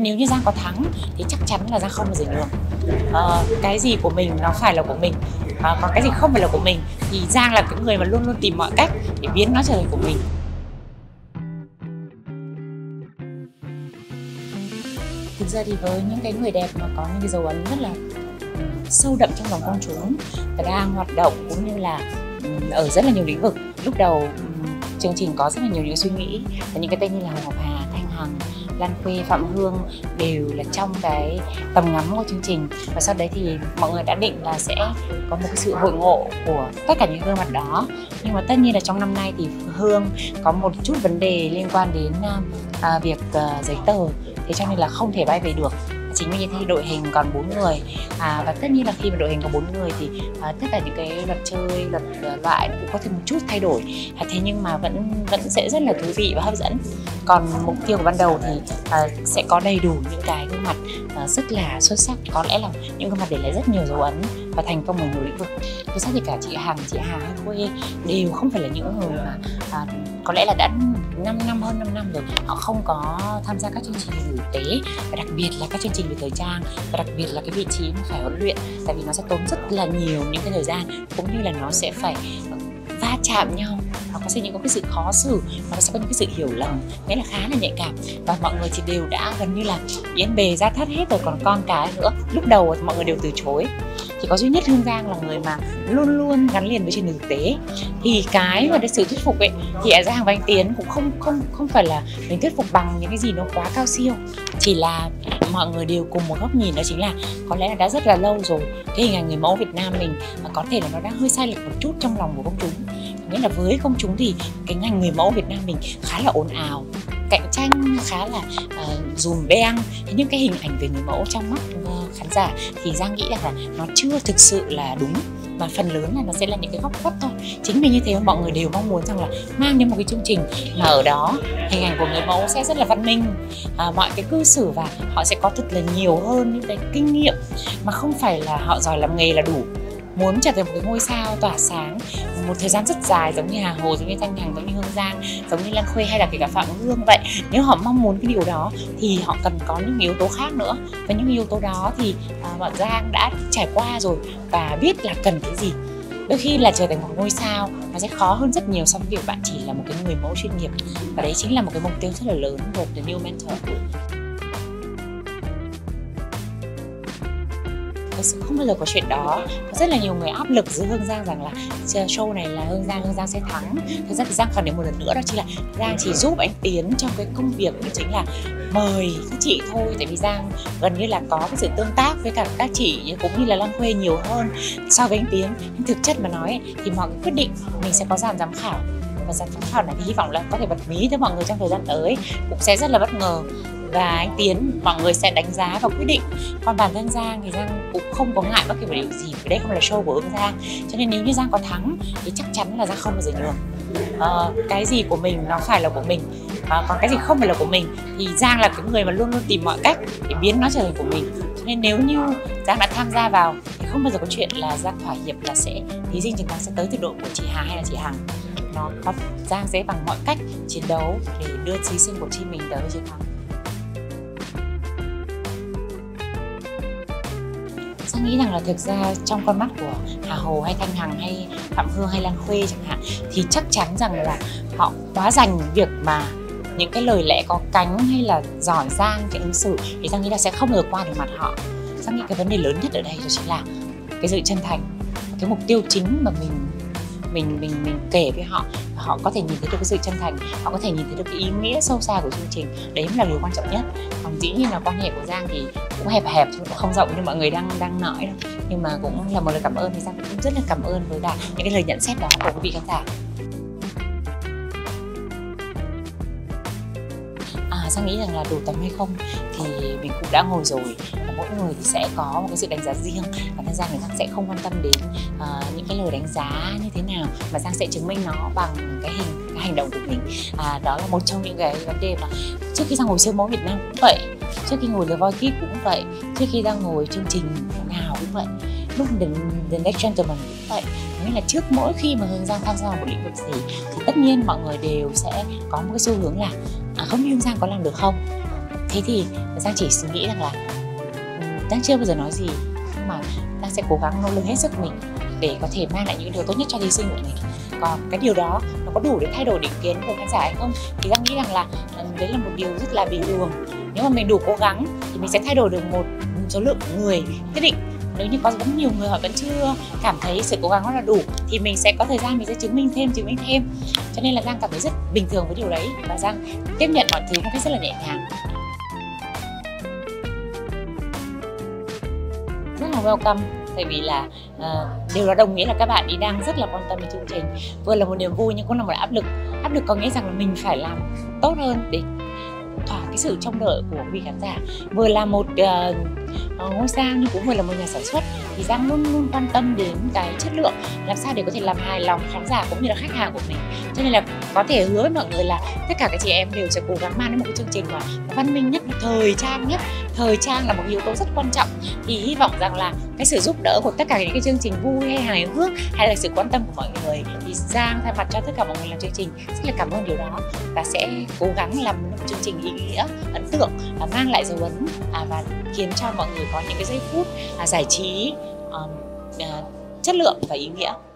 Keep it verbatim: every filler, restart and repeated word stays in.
Nếu như Giang có thắng thì chắc chắn là Giang không bao giờ nhường. À, cái gì của mình nó phải là của mình, à, còn cái gì không phải là của mình thì Giang là cái người mà luôn luôn tìm mọi cách để biến nó trở thành của mình. Thực ra thì với những cái người đẹp mà có những cái dấu ấn rất là sâu đậm trong lòng công chúng và đang hoạt động cũng như là ở rất là nhiều lĩnh vực, lúc đầu chương trình có rất là nhiều những suy nghĩ và những cái tên như là Ngọc Hà, Thanh Hằng, Lan Khuê, Phạm Hương đều là trong cái tầm ngắm của chương trình, và sau đấy thì mọi người đã định là sẽ có một cái sự hội ngộ của tất cả những gương mặt đó. Nhưng mà tất nhiên là trong năm nay thì Hương có một chút vấn đề liên quan đến à, việc à, giấy tờ, thế cho nên là không thể bay về được. Chính vì thế đội hình còn bốn người, à, và tất nhiên là khi mà đội hình có bốn người thì à, tất cả những cái luật chơi, luật uh, loại cũng có thêm một chút thay đổi, à, thế nhưng mà vẫn vẫn sẽ rất là thú vị và hấp dẫn. Còn mục tiêu của ban đầu thì à, sẽ có đầy đủ những cái gương mặt à, rất là xuất sắc, có lẽ là những gương mặt để lại rất nhiều dấu ấn và thành công ở nhiều lĩnh vực. Thực ra thì cả chị Hằng, chị Hà hay Khuê đều không phải là những người mà à, có lẽ là đã năm năm hơn năm năm rồi họ không có tham gia các chương trình về thực tế, và đặc biệt là các chương trình về thời trang, và đặc biệt là cái vị trí mà phải huấn luyện, tại vì nó sẽ tốn rất là nhiều những cái thời gian, cũng như là nó sẽ phải va chạm nhau, nó có sẽ những cái sự khó xử, nó sẽ có những cái sự hiểu lầm, nghĩa là khá là nhạy cảm, và mọi người thì đều đã gần như là yên bề ra thắt hết rồi, còn con cái nữa. Lúc đầu mọi người đều từ chối, chỉ có duy nhất Hương Giang là người mà luôn luôn gắn liền với chương trình thực tế. Thì cái mà cái sự thuyết phục ấy thì Giang và anh Tiến cũng không không không phải là mình thuyết phục bằng những cái gì nó quá cao siêu, chỉ là mọi người đều cùng một góc nhìn, đó chính là có lẽ là đã rất là lâu rồi cái hình ảnh người mẫu Việt Nam mình mà có thể là nó đang hơi sai lệch một chút trong lòng của công chúng. Nghĩa là với công chúng thì cái ngành người mẫu Việt Nam mình khá là ồn ào, cạnh tranh khá là uh, dùm beng, thế nhưng cái hình ảnh về người mẫu trong mắt uh, khán giả thì Giang nghĩ là nó chưa thực sự là đúng, mà phần lớn là nó sẽ là những cái góc khuất thôi. Chính vì như thế mọi người đều mong muốn rằng là mang đến một cái chương trình mà ở đó hình ảnh của người mẫu sẽ rất là văn minh, à, mọi cái cư xử, và họ sẽ có thật là nhiều hơn những cái kinh nghiệm, mà không phải là họ giỏi làm nghề là đủ. Muốn trở thành một cái ngôi sao tỏa sáng một thời gian rất dài, giống như Hà Hồ, giống như Thanh Hằng, giống như Hương Giang, giống như Lan Khuê hay là kể cả Phạm Hương vậy, nếu họ mong muốn cái điều đó thì họ cần có những yếu tố khác nữa, và những yếu tố đó thì à, bọn Giang đã trải qua rồi và biết là cần cái gì. Đôi khi là trở thành một ngôi sao nó sẽ khó hơn rất nhiều so với việc bạn chỉ là một cái người mẫu chuyên nghiệp, và đấy chính là một cái mục tiêu rất là lớn của The New Mentor. Thực sự không bao giờ có chuyện đó. Có rất là nhiều người áp lực giữa Hương Giang rằng là show này là Hương Giang, Hương Giang sẽ thắng. Thực ra thì Giang khẳng định một lần nữa, đó chính là Giang chỉ giúp anh Tiến trong cái công việc, đó chính là mời các chị thôi. Tại vì Giang gần như là có cái sự tương tác với cả các chị cũng như là Lan Khuê nhiều hơn so với anh Tiến. Nhưng thực chất mà nói thì mọi cái quyết định mình sẽ có dàn giám khảo, và dàn giám khảo này thì hy vọng là có thể bật mí tới mọi người trong thời gian tới cũng sẽ rất là bất ngờ, và anh Tiến mọi người sẽ đánh giá và quyết định. Còn bản thân Giang thì Giang cũng không có ngại bất kỳ một điều gì, vì đây không là show của Hương Giang, cho nên nếu như Giang có thắng thì chắc chắn là Giang không bao giờ nhường. À, cái gì của mình nó phải là của mình, à, còn cái gì không phải là của mình thì Giang là cái người mà luôn luôn tìm mọi cách để biến nó trở thành của mình. Cho nên nếu như Giang đã tham gia vào thì không bao giờ có chuyện là Giang thỏa hiệp là sẽ thí sinh chúng ta sẽ tới từ độ của chị Hà hay là chị Hằng. Nó có Giang sẽ bằng mọi cách chiến đấu để đưa thí sinh của team mình tới với chiến thắng. Giang nghĩ rằng là thực ra trong con mắt của Hà Hồ hay Thanh Hằng hay Phạm Hương hay Lan Khuê chẳng hạn thì chắc chắn rằng là họ quá dành việc mà những cái lời lẽ có cánh hay là giỏi giang cái ứng xử, thì Giang nghĩ là sẽ không được qua được mặt họ. Giang nghĩ cái vấn đề lớn nhất ở đây đó chính là cái sự chân thành, cái mục tiêu chính mà mình mình mình mình kể với họ, họ có thể nhìn thấy được cái sự chân thành, họ có thể nhìn thấy được cái ý nghĩa sâu xa của chương trình, đấy là điều quan trọng nhất. Còn dĩ nhiên là quan hệ của Giang thì cũng hẹp hẹp chứ cũng không rộng như mọi người đang đang nói đâu, nhưng mà cũng là một lời cảm ơn, thì Giang cũng rất là cảm ơn với cả những cái lời nhận xét đó của quý vị khán giả. À, Giang nghĩ rằng là đủ tầm hay không thì mình cũng đã ngồi rồi, và mỗi người thì sẽ có một cái sự đánh giá riêng, và thân Giang thì Giang sẽ không quan tâm đến uh, những cái lời đánh giá như thế nào, mà Giang sẽ chứng minh nó bằng cái hình cái hành động của mình. À, đó là một trong những cái vấn đề mà trước khi Giang ngồi siêu mẫu Việt Nam cũng vậy, trước khi ngồi The Voice Kids cũng vậy, trước khi Giang ngồi chương trình nào cũng vậy, lúc The, The Next Gentleman cũng vậy. Nên là trước mỗi khi mà Hương Giang tham gia vào một lĩnh vực gì thì tất nhiên mọi người đều sẽ có một cái xu hướng là à, không biết Hương Giang có làm được không. Thế thì Giang chỉ suy nghĩ rằng là Giang chưa bao giờ nói gì, nhưng mà Giang sẽ cố gắng nỗ lực hết sức mình để có thể mang lại những điều tốt nhất cho thí sinh của mình. Còn cái điều đó nó có đủ để thay đổi định kiến của khán giả hay không thì Giang nghĩ rằng là đấy là một điều rất là bình thường. Nếu mà mình đủ cố gắng thì mình sẽ thay đổi được một số lượng người nhất định. Nếu như có rất nhiều người họ vẫn chưa cảm thấy sự cố gắng đó là đủ thì mình sẽ có thời gian mình sẽ chứng minh thêm, chứng minh thêm. Cho nên là Giang cảm thấy rất bình thường với điều đấy và Giang tiếp nhận mọi thứ một cách rất là nhẹ nhàng. Rất là welcome, tại vì là uh, điều đó đồng nghĩa là các bạn ý đang rất là quan tâm đến chương trình. Vừa là một niềm vui nhưng cũng là một áp lực. Áp lực có nghĩa rằng là mình phải làm tốt hơn để thỏa cái sự trông đợi của quý khán giả. Vừa là một uh, ngôi sao nhưng cũng vừa là một nhà sản xuất thì Giang luôn luôn quan tâm đến cái chất lượng, làm sao để có thể làm hài lòng khán giả cũng như là khách hàng của mình. Cho nên là có thể hứa với mọi người là tất cả các chị em đều sẽ cố gắng mang đến một cái chương trình mà văn minh nhất, thời trang nhất. Thời trang là một yếu tố rất quan trọng, thì hy vọng rằng là cái sự giúp đỡ của tất cả những cái chương trình vui hay hài hước hay là sự quan tâm của mọi người thì Giang thay mặt cho tất cả mọi người làm chương trình rất là cảm ơn điều đó và sẽ cố gắng làm một chương trình ý nghĩa, ấn tượng và mang lại dấu ấn à, và khiến cho mọi người có những cái giây phút à, giải trí à, à, chất lượng và ý nghĩa.